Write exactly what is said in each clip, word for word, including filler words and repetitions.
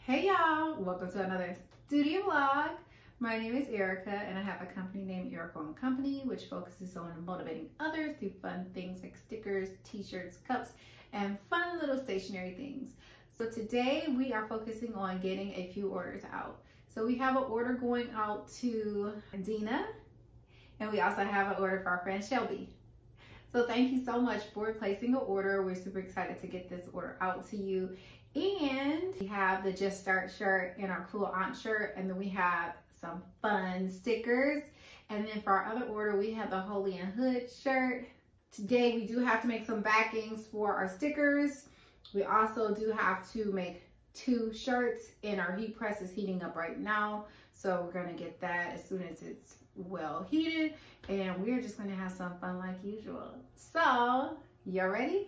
Hey y'all, welcome to another studio vlog. My name is Erica and I have a company named Erica and Company, which focuses on motivating others through fun things like stickers, t-shirts, cups, and fun little stationery things. So today we are focusing on getting a few orders out. So we have an order going out to Dina, and we also have an order for our friend Shelby. So thank you so much for placing an order. We're super excited to get this order out to you. And we have the Just Start shirt and our Cool Aunt shirt, and then we have some fun stickers. And then for our other order, we have the Holy and Hood shirt. Today we do have to make some backings for our stickers. We also do have to make two shirts, and our heat press is heating up right now. So we're gonna get that as soon as it's well heated, and we're just gonna have some fun like usual. So, y'all ready?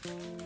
Bye.